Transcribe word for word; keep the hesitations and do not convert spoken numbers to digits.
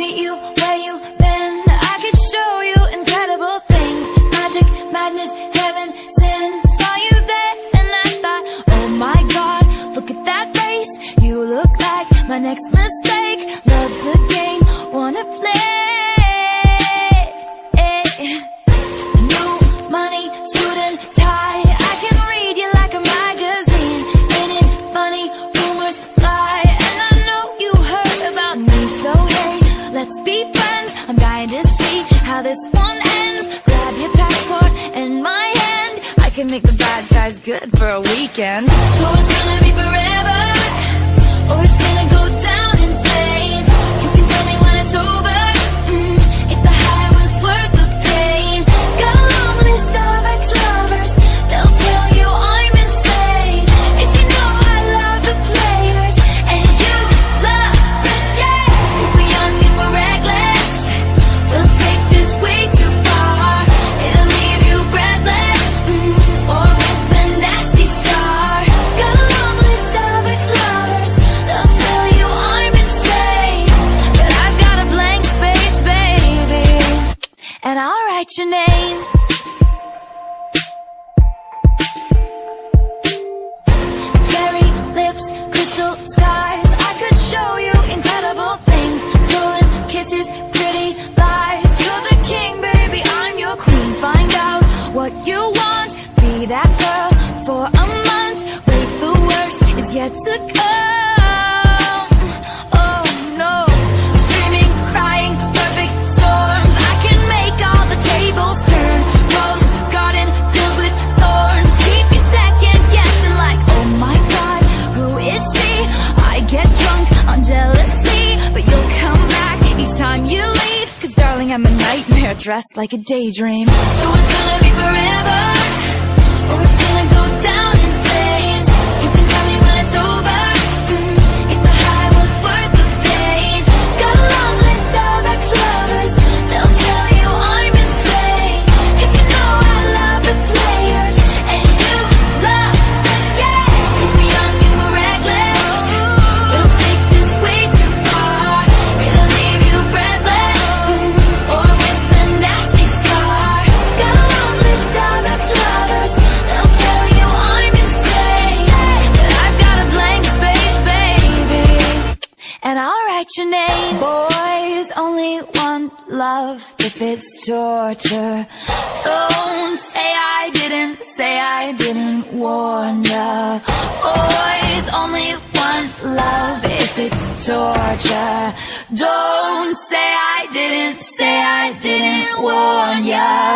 meet you where you've been. I could show you incredible things, magic, madness, heaven, sin. Saw you there and I thought, oh my God, look at that face. You look like my next mistake. Love's a game, wanna play. New money, suit and tie. I can read you like a magazine. Ain't it funny, rumors fly. And I know you heard about me, so hey, let's be friends. I'm dying to see how this one ends. Grab your passport and my hand. I can make the bad guys good for a weekend. So it's gonna be forever, or it's gonna go down in flames. You can tell me when it's over, mm, if the high was worth the pain. Got a long list of ex-lovers, they'll tell you I'm insane. 'Cause you know I love the players, and you love the game. 'Cause we're young and we're reckless, we'll take this way too far. It'll leave you breathless, mm, or with a nasty scar. Got a long list of ex-lovers, they'll tell you I'm insane. But I've got a blank space, baby, and I'll write your name. Cherry lips, crystal skies. I could show you incredible things. Stolen kisses, pretty lies. You're the king, baby, I'm your queen. Find out what you want, be that girl for a month. Wait, the worst is yet to come. Oh no, screaming, crying, perfect storms. I can make all the tables turn. Rose garden filled with thorns. Keep you second guessing like, oh my God, who is she? I get drunk on jealousy, but you'll come back each time you leave. 'Cause darling, I'm a nightmare dressed like a daydream. So it's gonna be forever, or it's gonna go down in flames. You can tell me when it's over, mm, if the high was worth the pain. Got a long list of ex-lovers, they'll tell you I'm insane. 'Cause you know I love the players, and you love the game. 'Cause we're young and we're reckless, we'll take this way too far. It'll leave you breathless, mm, or with a nasty scar. Got a long list of ex-lovers, they'll tell you I'm insane. But I've got a blank space, baby, and I'll write your name. Boys only want love if it's torture. Don't say I didn't, say I didn't warn ya. Boys only want love if it's torture. Don't say I didn't, say I didn't warn ya.